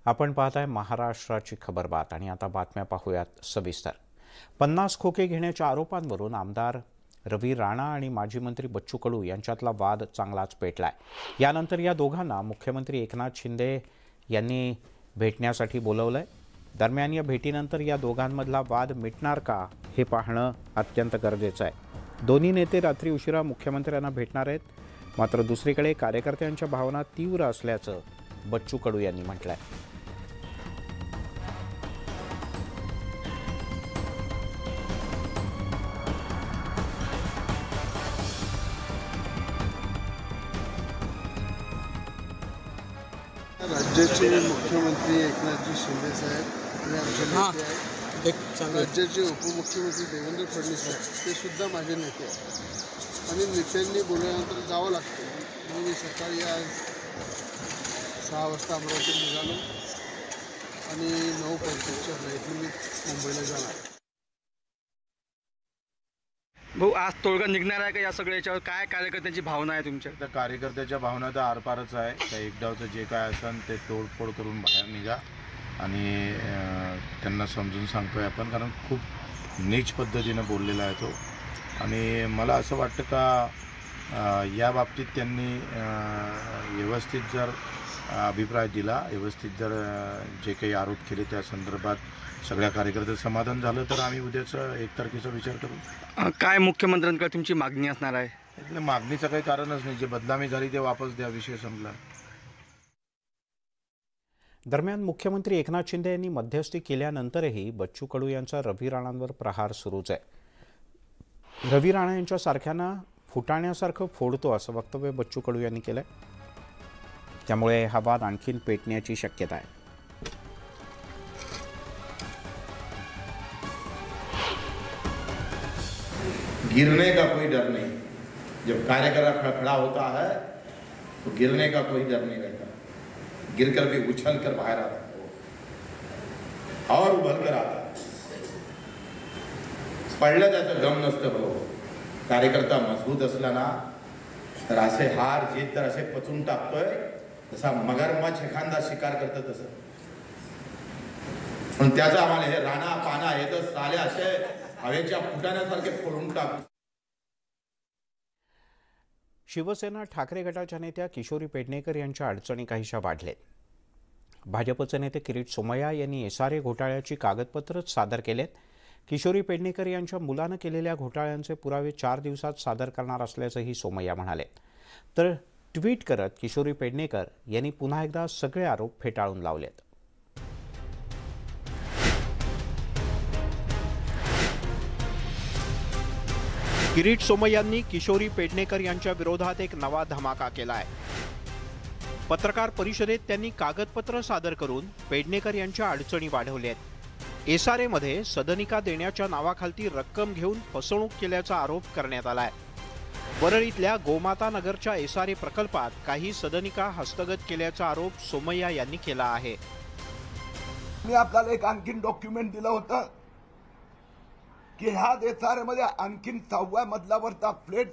आपण पाहताय महाराष्ट्राची खबर बात आणि आता बातम्या पाहूयात सविस्तर। 50 खोके घेण्याच्या आरोपांवरून आमदार रवी राणा आणि माजी मंत्री बच्चू कडू यांच्यातला वाद चांगलाच पेटलाय। यानंतर या दोघांना मुख्यमंत्री एकनाथ शिंदे यांनी भेटण्यासाठी बोलवलंय। दरम्यान या भेटीनंतर या दोघांमधला वाद मिटणार का हे पाहणं अत्यंत गरजेचं आहे। दोन्ही नेते रात्री उशिरा मुख्यमंत्र्यांना भेटणार आहेत, मात्र दुसरीकडे कार्यकर्त्यांच्या भावना तीव्र असल्याचं बच्चू कडू यांनी म्हटलंय। राज्याचे मुख्यमंत्री एकनाथजी शिंदे साहेब आणि आमचे नेते आहेत, राज्याचे उपमुख्यमंत्री देवेंद्र फडणवीस साहेब ते सुद्धा माझे नेते आहेत आणि नेत्यांनी बोलल्यानंतर जावं लागतं। म्हणून मी सकाळी आज 6 वाजता अमरावतीत निघालो आणि 9:35च्या फ्लाईटने मी मुंबईला जाणार। भाऊ, आज तोडगा निघणार आहे का या सगळ्याच्यावर? काय कार्यकर्त्यांची भावना आहे तुमच्या? तर कार्यकर्त्याच्या भावना तर आरपारच आहे। त्या एकदावचं जे काय असेल ते तोडफोड करून बाहेर निघा आणि त्यांना समजून सांगतोय आपण, कारण खूप नीच पद्धतीनं बोललेला आहे तो। आणि मला असं वाटतं का या बाबतीत त्यांनी व्यवस्थित जर अभिप्राय दिला, व्यवस्थित जर जे काही आरोप केले त्या संदर्भात सगळ्या कार्यकर्त्यांचं समाधान झालं तर आम्ही उद्याचं 1 तारखेचा विचार करू। काय मुख्यमंत्र्यांकडे तुमची मागणी असणार आहे? એટલે मागणीचं काही कारणच नाही, जे बदनामी झाली ते वापस द्या, विषय संपला। दरम्यान मुख्यमंत्री एकनाथ शिंदे यांनी मध्यस्थी केल्यानंतरही बच्चू कडू यांचा रवी राणांवर प्रहार सुरूच आहे। रवी राणा यांच्या सारख्यांना फुटाण्यासारखं फोडतो असं वक्तव्य बच्चू कडू यांनी केलंय, त्यामुळे हा वाद आणखीन पेटण्याची शक्यता आहे। गिरने का कोई डर नहीं। जब कार्यकर्ता खड़ा होता है तो गिरने का कोई डर नहीं रहता। गिरकर भी उछल कर बाहर आता और उभर कर आता। पडलं त्याचं गम नसतं भाऊ। कार्यकर्ता मजबूत असला ना तर असे हार जीत तर असे पचून टाकतोय, जसा मगरमच्छ एखादा शिकार करतं तसं। पण त्याचं आम्हाला हे राणा पाना हे तर साले असे हवेच्या फुटाण्यासारखे फोडून टाकतो। शिवसेना ठाकरे गटाच्या नेत्या किशोरी पेडणेकर यांच्या अडचणी काहीशा वाढलेत। भाजपचे नेते किरीट सोमय्या यांनी एसआरए घोटाळ्याची कागदपत्रच सादर केलेत। किशोरी पेडणेकर यांच्या मुलानं केलेल्या घोटाळ्यांचे पुरावे 4 दिवसात सादर करणार असल्याचंही सोमय्या म्हणाले। तर ट्विट करत किशोरी पेडणेकर यांनी पुन्हा एकदा सगळे आरोप फेटाळून लावलेत। किरीट सोमय्यांनी किशोरी पेडणेकर यांच्या विरोधात एक नवा धमाका केलाय। पत्रकार परिषदेत त्यांनी कागदपत्र सादर करून पेडणेकर यांच्या अडचणी वाढवल्यात। एसआरए मध्ये सदनिका देण्याच्या नावाखाली रक्कम घेऊन फसवणूक केल्याचा आरोप करण्यात आलाय। वरळीतल्या गोमाता नगरच्या एसआरए प्रकल्पात काही सदनिका हस्तगत केल्याचा आरोप सोमय्या यांनी केला आहे। मी आपल्याला एक आणखीन डॉक्युमेंट दिलं होतं की ह्या एसआरए मध्ये आणखीन 6व्या मजल्यावरचा फ्लॅट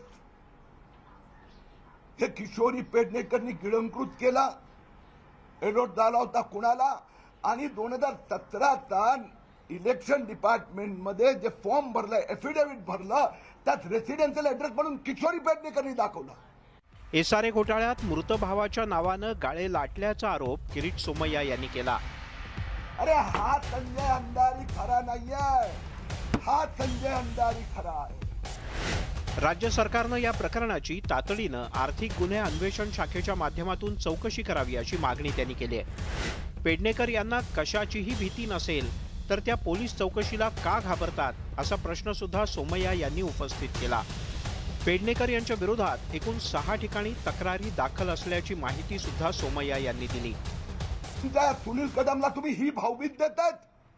हे किशोरी पेडणेकरनी गिळंकृत केला, एलॉट झाला होता कुणाला, आणि 2017चा इलेक्शन डिपार्टमेंट मध्ये जे फॉर्म भरलं, एफिडेव्हिट भरलं, त्यात रेसिडेन्शियल ऍड्रेस म्हणून किशोरी पेडणेकरनी दाखवला। एसआरए घोटाळ्यात मृत भावाच्या नावानं गाळे लाटल्याचा आरोप किरीट सोमय्या यांनी केला। अरे हा संजय अंधारी खरा नाहीये, हा संजय अंधारी खरा आहे। राज्य सरकारनं या प्रकरणाची तातडीनं आर्थिक गुन्हे अन्वेषण शाखेच्या माध्यमातून चौकशी करावी अशी मागणी त्यांनी केली आहे। पेडणेकर यांना कशाचीही भीती नसेल तर त्या पोलीस चौकशीला का घाबरतात असा प्रश्न सुद्धा सोमय्या यांनी उपस्थित केला। पेडणेकर यांच्या विरोधात एकूण 6 ठिकाणी तक्रारी दाखल असल्याची माहिती सुद्धा सोमय्या यांनी दिली। सुनील कदमला तुम्ही ही भावभीत देतात,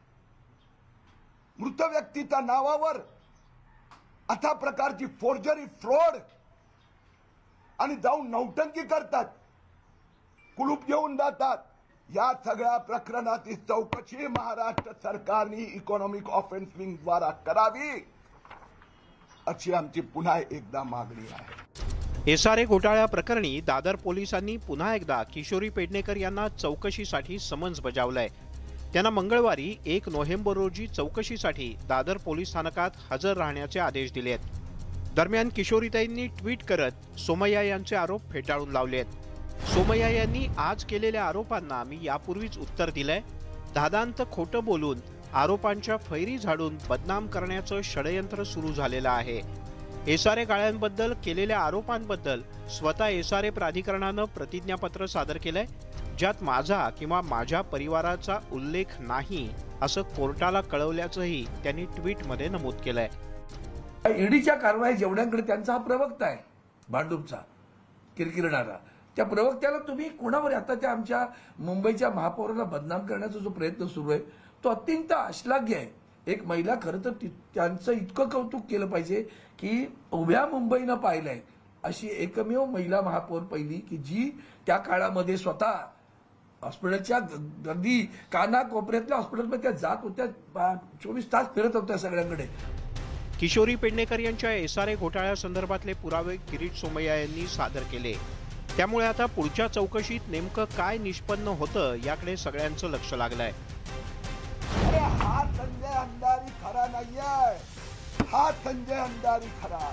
मृत व्यक्तीच्या नावावर अशा प्रकारची फोर्जरी, फ्रॉड आणि जाऊन नौटंकी करतात, कुलूप घेऊन जातात। या सगळ्या प्रकरणाची चौकशी महाराष्ट्र सरकारने इकॉनॉमिक ऑफेन्स विंग द्वारा करावी अशी आमची पुन्हा एकदा मागणी आहे। एसआरए घोटाळ्या प्रकरणी दादर पोलिसांनी पुन्हा एकदा किशोरी पेडणेकर यांना चौकशीसाठी समन्स बजावलंय। त्यांना मंगळवारी 1 नोव्हेंबर रोजी चौकशीसाठी दादर पोलीस स्थानकात हजर राहण्याचे आदेश दिलेत। दरम्यान किशोरीताईंनी ट्विट करत सोमय्या यांचे आरोप फेटाळून लावलेत। सोमय्या यांनी आज केलेल्या आरोपांना मी यापूर्वीच उत्तर दिलंय। दादांत खोटं बोलून आरोपांच्या फैरी झाडून बदनाम करण्याचं षडयंत्र सुरू झालेलं आहे। एसआरए गाळ्यांबद्दल केलेल्या आरोपांबद्दल स्वतः एसआरए प्राधिकरणानं प्रतिज्ञापत्र सादर केलंय, ज्यात माझा किंवा माझ्या परिवाराचा उल्लेख नाही असं कोर्टाला कळवल्याचंही त्यांनी ट्विटमध्ये नमूद केलंय। ईडीच्या कारवाई जेवढ्यांकडे त्यांचा हा प्रवक्ता आहे भांडूपचा किरकिरणारा, त्या प्रवक्त्याला तुम्ही कोणावर आता त्या आमच्या मुंबईच्या महापौराला बदनाम करण्याचा जो प्रयत्न सुरू आहे तो अत्यंत अश्लाघ्य आहे। एक महिला खरं तर त्यांचं इतकं कौतुक केलं पाहिजे की उभ्या मुंबईनं पाहिलंय अशी एकमेव महिला महापौर पहिली की जी त्या काळामध्ये स्वतः हॉस्पिटलच्या अगदी कानाकोपऱ्यातल्या हॉस्पिटलमध्ये त्या जात होत्या, 24 तास फिरत होत्या सगळ्यांकडे। किशोरी पेडणेकर यांच्या एसआरए घोटाळ्यासंदर्भातले पुरावे किरीट सोमय्या यांनी सादर केले। त्यामुळे आता पुढच्या चौकशीत नेमकं काय निष्पन्न होतं याकडे सगळ्यांचं लक्ष लागलंय। हा संजय अंधारी खरा नाहीये, हा संजय अंधारी खरा।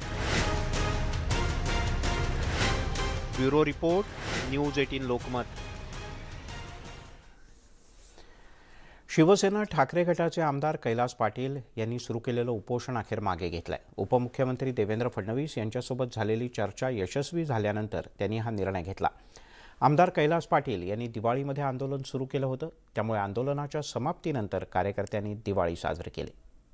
Bureau report, news 18 Lokmat. Shiv Sena Thackeray गटाचे आमदार कैलास पाटील यांनी सुरू केलेलं उपोषण अखेर मागे घेतलंय। उपमुख्यमंत्री देवेंद्र फडणवीस यांच्यासोबत झालेली चर्चा यशस्वी झाल्यानंतर त्यांनी हा निर्णय घेतला। आमदार कैलास पाटील यांनी दिवाळीमध्ये आंदोलन सुरू केलं होतं, त्यामुळे आंदोलनाच्या समाप्तीनंतर कार्यकर्त्यांनी दिवाळी साजरी केली।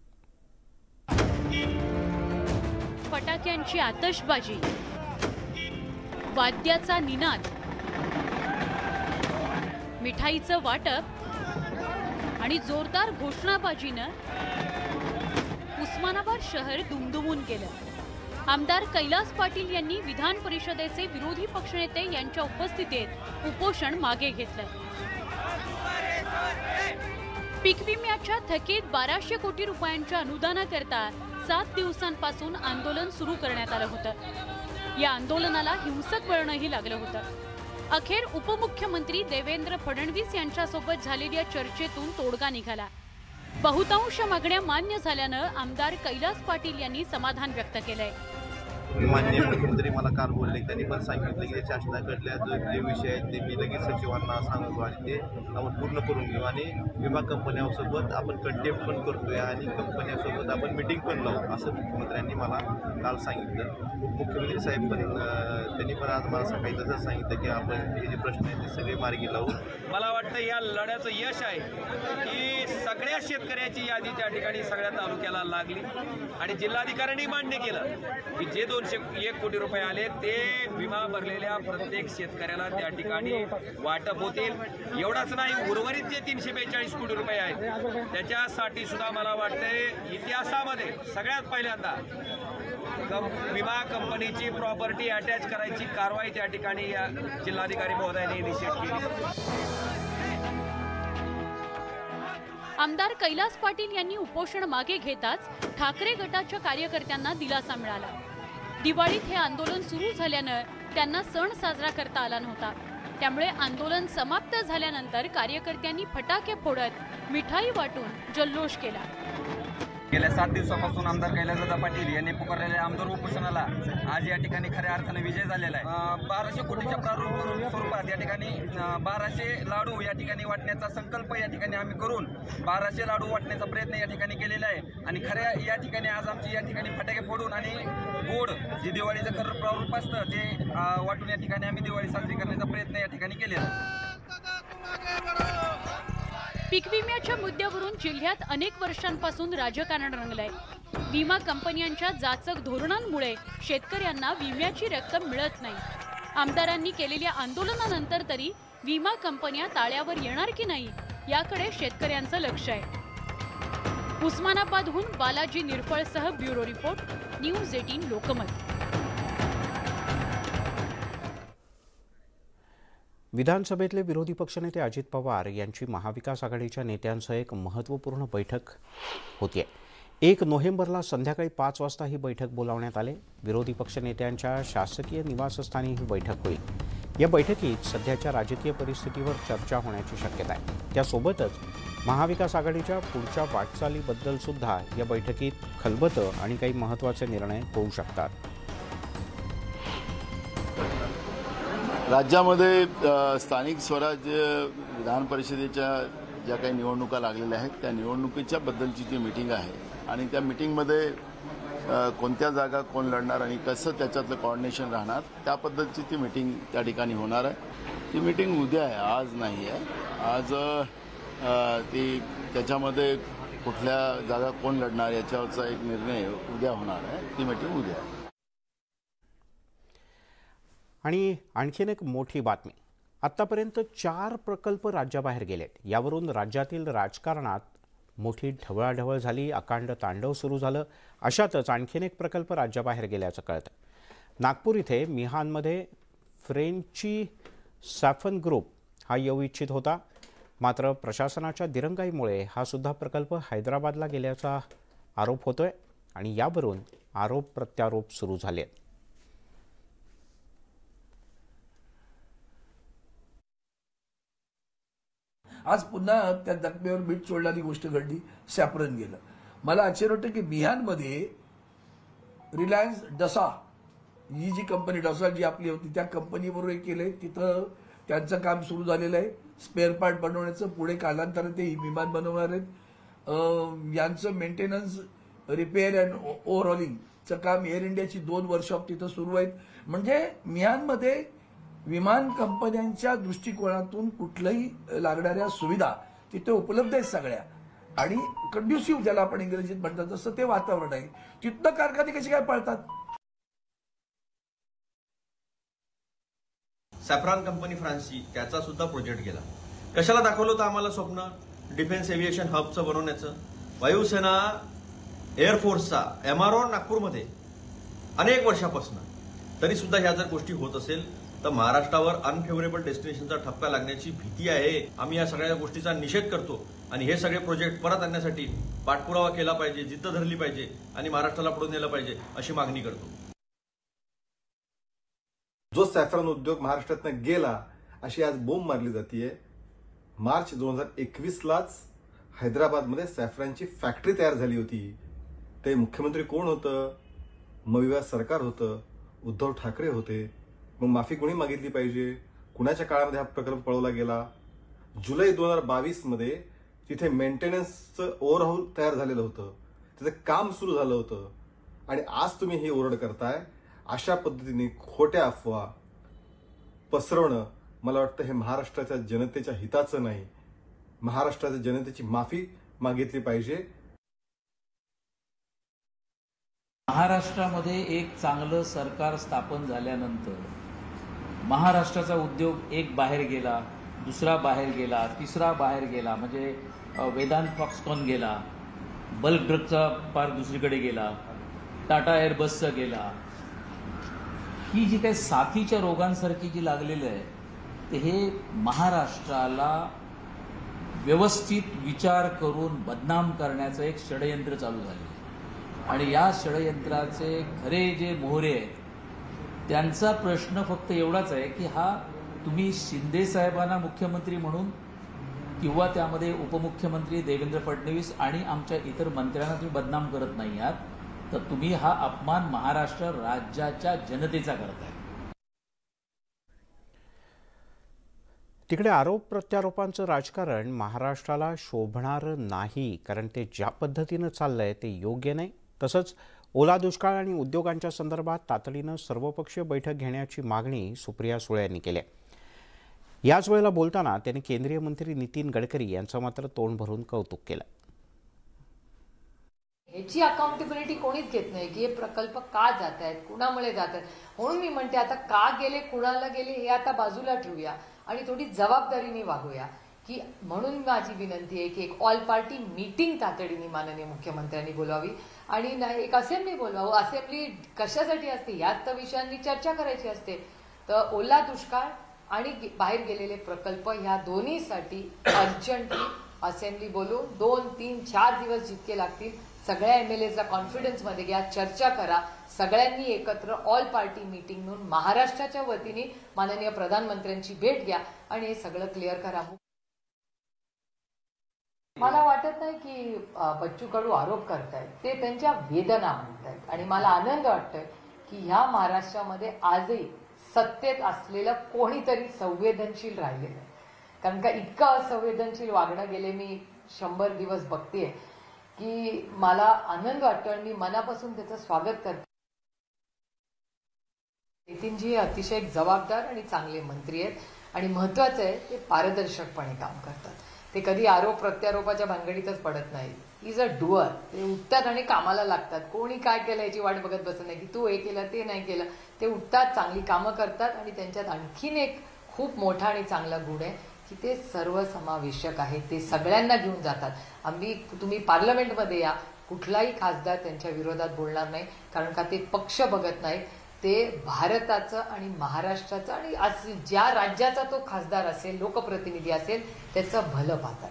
फटाक्यांची आतषबाजी, वाद्याचा निनाद, मिठाईचं वाटप आणि जोरदार घोषणाबाजीनं उस्मानाबाद शहर दुमदुमून गेलं। आमदार कैलास पाटील यांनी विधान परिषदेचे विरोधी पक्षनेते यांच्या उपस्थितीत उपोषण मागे घेतलं। पीक विम्याच्या थकीत 1200 कोटी रुपयांच्या अनुदानाकरता 7 दिवसांपासून आंदोलन सुरू करण्यात आलं होतं। या आंदोलनाला हिंसक वळणही लागलं होतं। अखेर उपमुख्यमंत्री देवेंद्र फडणवीस यांच्यासोबत झालेल्या चर्चेतून तोडगा निघाला। बहुतांश मागण्या मान्य झाल्यानं आमदार कैलास पाटील यांनी समाधान व्यक्त केलंय। माननीय मुख्यमंत्री मला काल बोलले, त्यांनी पण सांगितलं की शासनाकडल्या जे विषय आहेत ते मी लगेच सचिवांना सांगतो आणि ते आपण पूर्ण करून घेऊ आणि विमा कंपन्यांसोबत आपण कंटेम्प्ट पण करतोय आणि कंपन्यांसोबत आपण मिटिंग पण लावू असं मुख्यमंत्र्यांनी मला काल सांगितलं। मुख्यमंत्री साहेब पण त्यांनी पण आज मला सकाळी तसंच सांगितलं की आपण हे जे प्रश्न आहेत ते सगळे मार्गी लावू। मला वाटतं या लढ्याचं यश आहे की सगळ्या शेतकऱ्याची यादी त्या ठिकाणी सगळ्या तालुक्याला लागली आणि जिल्हाधिकाऱ्यांनी मान्य केलं की जे 201 कोटी रुपये आले ते विमा भरलेल्या प्रत्येक शेतकऱ्याला त्या ठिकाणी वाटप होतील। एवढाच नाही, उर्वरित जे 342 कोटी रुपये आहेत त्याच्यासाठी सुद्धा मला वाटतंय इतिहासामध्ये सगळ्यात पहिल्यांदा विमा कंपनीची प्रॉपर्टी अटॅच करायची कारवाई त्या ठिकाणी या जिल्हाधिकारी महोदयांनी इनिशिएट केली। आमदार कैलास पाटील यांनी उपोषण मागे घेताच ठाकरे गटाच्या कार्यकर्त्यांना दिलासा मिळाला। दिवाळीत हे आंदोलन सुरू झाल्यानं त्यांना सण साजरा करता आला नव्हता, त्यामुळे आंदोलन समाप्त झाल्यानंतर कार्यकर्त्यांनी फटाके फोडत मिठाई वाटून जल्लोष केला। गेल्या 7 दिवसापासून आमदार कैलासदादा पाटील यांनी पुकारलेल्या आमदार उपोषणाला आज या ठिकाणी खऱ्या अर्थाने विजय झालेला आहे। 1200 कोटीच्या प्रारूप स्वरूपात या ठिकाणी 1200 लाडू या ठिकाणी वाटण्याचा संकल्प या ठिकाणी आम्ही करून 1200 लाडू वाटण्याचा प्रयत्न या ठिकाणी केलेला आहे आणि खऱ्या या ठिकाणी आज आमची या ठिकाणी फटाके फोडून आणि गोड जे दिवाळीचं खरं प्रारूप असतं ते वाटून या ठिकाणी आम्ही दिवाळी साजरी करण्याचा प्रयत्न या ठिकाणी केलेला आहे। पीक विम्याच्या मुद्द्यावरून जिल्ह्यात अनेक वर्षांपासून राजकारण रंगलंय। विमा कंपन्यांच्या जाचक धोरणांमुळे शेतकऱ्यांना विम्याची रक्कम मिळत नाही। आमदारांनी केलेल्या आंदोलनानंतर तरी विमा कंपन्या ताळ्यावर येणार की नाही याकडे शेतकऱ्यांचं लक्ष आहे। उस्मानाबादहून बालाजी निरफळसह ब्युरो रिपोर्ट, न्यूज 18 लोकमत। विधानसभेतले विरोधी पक्षनेते अजित पवार यांची महाविकास आघाडीच्या नेत्यांसह एक महत्त्वपूर्ण बैठक होतीये। 1 नोव्हेंबरला संध्याकाळी 5 वाजता ही बैठक बोलावण्यात आली. विरोधी पक्षनेत्यांच्या शासकीय निवासस्थानी ही बैठक होईल. या बैठकीत सध्याच्या राजकीय परिस्थितीवर चर्चा होण्याची शक्यता आहे. त्यासोबतच महाविकास आघाडीच्या पुढच्या वाटचालीबद्दल सुद्धा या बैठकीत खलबतं आणि काही महत्त्वाचे निर्णय होऊ शकतात. राज्यामध्ये स्थानिक स्वराज्य विधान परिषदेच्या ज्या काही निवडणुका लागलेल्या आहेत त्या निवडणुकीच्या बद्दलची जी मीटिंग आहे आणि त्या मीटिंगमध्ये कोणत्या जागा कोण लढणार आणि कसं त्याच्यातलं कोऑर्डिनेशन राहणार त्या पद्धतीची ती मीटिंग त्या ठिकाणी होणार आहे. ती मीटिंग उद्या आहे, आज नाही आहे. आज ती त्याच्यामध्ये कुठल्या जागा कोण लढणार याच्यावरचा एक निर्णय उद्या होणार आहे. ती मीटिंग उद्या आहे. आणि आणखीन एक मोठी बातमी. आत्तापर्यंत 4 प्रकल्प राज्याबाहेर गेलेत. यावरून राज्यातील राजकारणात मोठी ढवळाढवळ झाली, अकांड तांडव सुरू झालं. अशातच आणखीन एक प्रकल्प राज्याबाहेर गेल्याचं कळतं. नागपूर इथे मिहानमध्ये फ्रेंची सॅफन ग्रुप हा येऊ इच्छित होता. मात्र प्रशासनाच्या दिरंगाईमुळे हा सुद्धा प्रकल्प हैदराबादला गेल्याचा आरोप होतोय आणि यावरून आरोप प्रत्यारोप सुरू झाले आहेत. आज पुन्हा त्या जखमेवर मीठ सोडणारी गोष्ट घडली, सॅफ्रन गेलं. मला आश्चर्य वाटतं की बिहारमध्ये रिलायन्स डसा ही जी कंपनी डसा जी आपली होती त्या कंपनीबरोबर केलंय. तिथं त्यांचं काम सुरू झालेलं आहे स्पेअर पार्ट बनवण्याचं. पुढे कालांतराने ते विमान बनवणार आहेत. यांचं मेंटेनन्स, रिपेअर अँड ओव्हरहॉलिंगचं काम एअर इंडियाची 2 वर्कशॉप तिथं सुरू आहेत. म्हणजे मिहानमध्ये विमान कंपन्यांच्या दृष्टिकोनातून कुठल्याही लागणाऱ्या सुविधा तिथे उपलब्ध आहेत सगळ्या. आणि कंड्युसिव्ह ज्याला आपण इंग्रजीत म्हणतात तसं ते वातावरण आहे. तिथनं कारखाने कसे काय पळतात. सॅफ्रॉन कंपनी फ्रान्सची त्याचा सुद्धा प्रोजेक्ट गेला. कशाला दाखवलं होतं आम्हाला स्वप्न डिफेन्स एव्हिएशन हबचं बनवण्याचं. वायुसेना एअरफोर्सचा MRO नागपूरमध्ये अनेक वर्षापासून. तरी सुद्धा ह्या जर गोष्टी होत असेल तर महाराष्ट्रावर अनफेव्हरेबल डेस्टिनेशनचा ठपका लागण्याची भीती आहे. आम्ही या सगळ्या गोष्टीचा निषेध करतो आणि हे सगळे प्रोजेक्ट परत आणण्यासाठी पाठपुरावा केला पाहिजे, जिद्द धरली पाहिजे आणि महाराष्ट्राला पुढे नेलं पाहिजे अशी मागणी करतो. जो सॅफ्रॉन उद्योग महाराष्ट्रातनं गेला अशी आज बोंब मारली जाते. मार्च 2021लाच हैदराबादमध्ये सॅफ्रॉनची फॅक्टरी तयार झाली होती. ते मुख्यमंत्री कोण होतं? महाविकास सरकार होतं, उद्धव ठाकरे होते. मग माफी कोणी मागितली पाहिजे? कुणाच्या काळामध्ये हा प्रकल्प पळवला गेला? जुलै 2022मध्ये तिथे मेंटेनन्सचं ओव्हरहॉल तयार झालेलं होतं, त्याचं काम सुरू झालं होतं आणि आज तुम्ही ही ओरड करताय. अशा पद्धतीने खोट्या अफवा पसरवणं मला वाटतं हे महाराष्ट्राच्या जनतेच्या हिताचं नाही. महाराष्ट्राच्या जनतेची माफी मागितली पाहिजे. महाराष्ट्रामध्ये एक चांगलं सरकार स्थापन झाल्यानंतर महाराष्ट्राचा उद्योग एक बाहेर गेला, दुसरा बाहेर गेला, तिसरा बाहेर गेला. म्हणजे वेदांत फॉक्सकॉन गेला, बल्क ड्रगचा पार दुसरीकडे गेला, टाटा एअरबसचा गेला. ही जी काही साथीच्या रोगांसारखी जी लागलेलं आहे ते हे महाराष्ट्राला व्यवस्थित विचार करून बदनाम करण्याचं एक षडयंत्र चालू झालेलं आहे. आणि या षडयंत्राचे खरे जे मोहरे आहेत त्यांचा प्रश्न फक्त एवढाच आहे की हा तुम्ही शिंदे साहेबांना मुख्यमंत्री म्हणून किंवा त्यामध्ये उपमुख्यमंत्री देवेंद्र फडणवीस आणि आमच्या इतर मंत्र्यांना तुम्ही बदनाम करत नाही आहात, तर तुम्ही हा अपमान महाराष्ट्र राज्याच्या जनतेचा करताय. तिकडे आरोप प्रत्यारोपांचं राजकारण महाराष्ट्राला शोभणारं नाही, कारण ते ज्या पद्धतीनं चाललंय ते योग्य नाही. तसंच ओला दुष्काळ आणि उद्योगांच्या संदर्भात तातडीनं सर्वपक्षीय बैठक घेण्याची मागणी सुप्रिया सुळे यांनी केली आहे. याच वेळेला बोलताना त्यांनी केंद्रीय मंत्री नितीन गडकरी यांचं मात्र तोंड भरून कौतुक केलं. ह्याची अकाउंटेबिलिटी कोणीच घेत नाही की हे प्रकल्प का जात आहेत, कुणामुळे जात आहेत. म्हणून मी म्हणते आता का गेले, कुणाला गेले हे आता बाजूला ठेवूया आणि थोडी जबाबदारीने वागूया. की म्हणून माझी विनंती आहे की एक ऑल पार्टी मीटिंग तातडीने माननीय मुख्यमंत्र्यांनी बोलावी आणि एक असेंब्ली बोलवावं. असेंब्ली कशासाठी असते याच तर विषयांनी चर्चा करायची असते. तर ओला दुष्काळ आणि बाहेर गेलेले प्रकल्प ह्या दोन्हीसाठी अर्जंटली असेंब्ली बोलून 2, 3, 4 दिवस जितके लागतील सगळ्या MLAला कॉन्फिडन्समध्ये घ्या, चर्चा करा, सगळ्यांनी एकत्र ऑल पार्टी मीटिंग म्हणून महाराष्ट्राच्या वतीने माननीय प्रधानमंत्र्यांची भेट घ्या आणि हे सगळं क्लिअर करा. मला वाटत नाही की बच्चू कडू आरोप करतायत, ते त्यांच्या वेदना म्हणतायत आणि मला आनंद वाटतोय की ह्या महाराष्ट्रामध्ये आजही सत्तेत असलेलं कोणीतरी संवेदनशील राहिलेलं आहे. कारण का इतकं असंवेदनशील वागणं गेले मी 100 दिवस बघतेय की मला आनंद वाटतो आणि मी मनापासून त्याचं स्वागत करते. नितीनजी हे अतिशय जबाबदार आणि चांगले मंत्री आहेत आणि महत्वाचं आहे ते पारदर्शकपणे काम करतात. ते कधी आरोप प्रत्यारोपाच्या भानगडीतच पडत नाही. Is a doer. ते उठतात आणि कामाला लागतात. कोणी काय केलं याची वाट बघत बसत नाही की तू हे केलं ते नाही केलं. ते उठतात, चांगली कामं करतात आणि त्यांच्यात आणखीन एक खूप मोठा आणि चांगला गुण आहे की ते सर्वसमावेशक आहे. ते सगळ्यांना घेऊन जातात. तुम्ही पार्लमेंटमध्ये या, कुठलाही खासदार त्यांच्या विरोधात बोलणार नाही, कारण का ते पक्ष बघत नाही, ते भारताचं आणि महाराष्ट्राचं आणि ज्या राज्याचा तो खासदार असेल, लोकप्रतिनिधी असेल, त्याचं भलं पाहतात.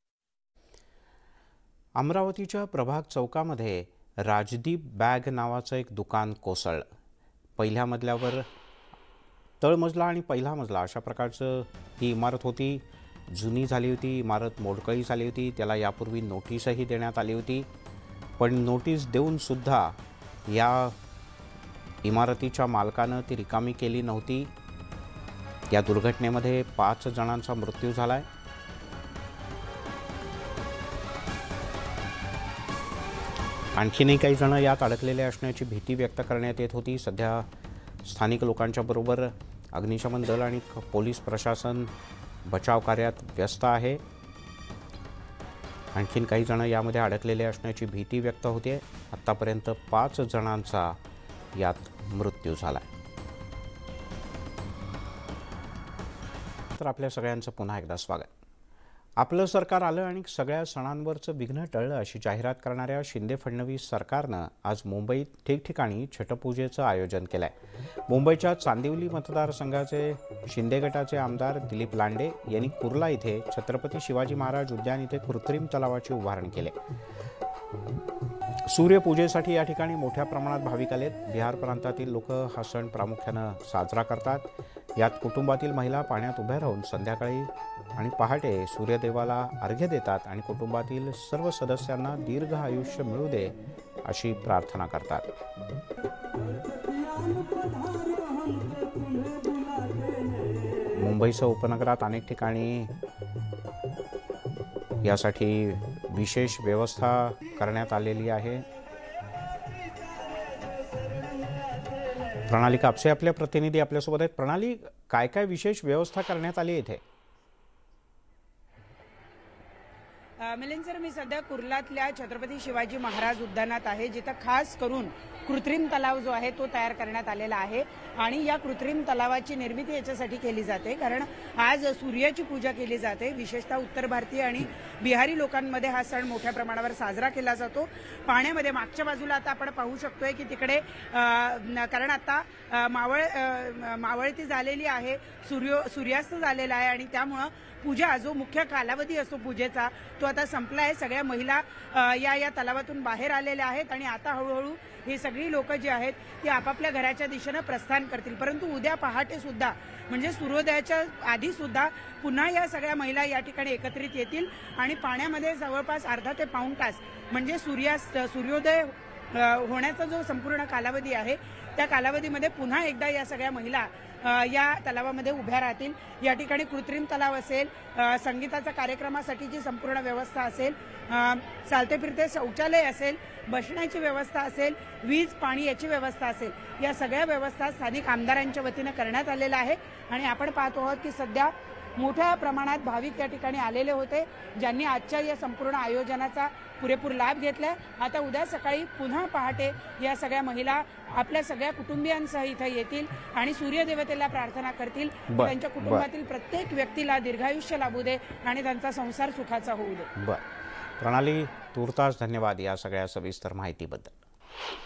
अमरावतीच्या प्रभाग चौकामध्ये राजदीप बॅग नावाचं एक दुकान कोसळलं. पहिल्या मजल्यावर तळमजला आणि पहिला मजला अशा प्रकारचं ही इमारत होती. जुनी झाली होती, इमारत मोडकळी झाली होती. त्याला यापूर्वी नोटीसही देण्यात आली होती, पण नोटीस देऊनसुद्धा या इमारतीच्या मालकानं ती रिकामी केली नव्हती. या दुर्घटनेमध्ये 5 जणांचा मृत्यू झाला आहे. आणखीनही काही जण यात अडकलेले असण्याची भीती व्यक्त करण्यात येत होती. सध्या स्थानिक लोकांच्या बरोबर अग्निशमन दल आणि पोलीस प्रशासन बचाव कार्यात व्यस्त आहे. आणखीन काही जण यामध्ये अडकलेले असण्याची भीती व्यक्त होते. आत्तापर्यंत 5 जणांचा यात मृत्यू झाला. तर आपल्या सगळ्यांचं पुन्हा एकदा स्वागत. आपलं सरकार आलं आणि सगळ्या सणांवरचं विघ्न टळलं अशी जाहिरात करणाऱ्या शिंदे फडणवीस सरकारनं आज मुंबईत ठिकठिकाणी छटपूजेचं आयोजन केलं आहे. मुंबईच्या चांदिवली मतदारसंघाचे शिंदे गटाचे आमदार दिलीप लांडे यांनी कुर्ला इथे छत्रपती शिवाजी महाराज उद्यान इथे कृत्रिम तलावाची उभारणी केली. सूर्यपूजेसाठी या ठिकाणी मोठ्या प्रमाणात भाविक आलेत. बिहार प्रांतातील लोक हा सण प्रामुख्यानं साजरा करतात. यात कुटुंबातील महिला पाण्यात उभ्या राहून संध्याकाळी आणि पहाटे सूर्यदेवाला अर्घ्य देतात आणि कुटुंबातील सर्व सदस्यांना दीर्घ आयुष्य मिळू दे अशी प्रार्थना करतात. मुंबईसह उपनगरात अनेक ठिकाणी यासाठी विशेष व्यवस्था करण्यात आलेली आहे. प्रणाली कापसे आपल्या प्रतिनिधी आपल्यासोबत आहेत. प्रणाली, काय काय विशेष व्यवस्था करण्यात आली इथे? मिलिंद सर, मी सध्या कुर्लातल्या छत्रपती शिवाजी महाराज उद्यानात आहे, जिथं खास करून कृत्रिम तलाव जो आहे तो तयार करण्यात आलेला आहे. आणि या कृत्रिम तलावाची निर्मिती याच्यासाठी केली जाते कारण आज सूर्याची पूजा केली जाते. विशेषतः उत्तर भारतीय आणि बिहारी लोकांमध्ये हा सण मोठ्या प्रमाणावर साजरा केला जातो. पाण्यामध्ये मागच्या बाजूला आता आपण पाहू शकतोय की तिकडे कारण आता मावळती झालेली आहे, सूर्यास्त झालेला आहे आणि त्यामुळं पूजा जो मुख्य कालावधी असतो पूजेचा तो आता संपला आहे. सगळ्या महिला या तलावातून बाहेर आलेल्या आहेत आणि आता हळूहळू ही सगळी लोक जी आहेत ती आपापल्या घराच्या दिशेनं प्रस्थान करतील. परंतु उद्या पहाटे सुद्धा म्हणजे सूर्योदयाच्या आधी सुद्धा पुन्हा या सगळ्या महिला या ठिकाणी एकत्रित येतील आणि पाण्यामध्ये जवळपास अर्धा ते पाऊण तास म्हणजे सूर्योदय होण्याचा जो संपूर्ण कालावधी आहे त्या कालावधीमध्ये पुन्हा एकदा या सगळ्या महिला या तलावामध्ये उभ्या राहतील. या ठिकाणी कृत्रिम तलाव असेल, संगीताच्या कार्यक्रमासाठीची संपूर्ण व्यवस्था असेल, चालते फिरते शौचालय असेल, बसण्याची व्यवस्था असेल, वीज पाणी याची व्यवस्था असेल, या सगळ्या व्यवस्था स्थानिक आमदारांच्या वतीनं करण्यात आलेल्या आहे. आणि आपण पाहतो आहोत की सध्या मोठ्या प्रमाणात भाविक या ठिकाणी आलेले होते, ज्यांनी आजच्या या संपूर्ण आयोजनाचा पुरेपूर लाभ घेतलाय. आता उद्या सकाळी पुन्हा पहाटे या सगळ्या महिला आपल्या सगळ्या कुटुंबियांसह इथं येतील आणि सूर्यदेवतेला प्रार्थना करतील त्यांच्या कुटुंबातील प्रत्येक व्यक्तीला दीर्घायुष्य लाभू दे आणि त्यांचा संसार सुखाचा होऊ दे. प्रणाली, तूर्तास धन्यवाद या सगळ्या सविस्तर माहितीबद्दल.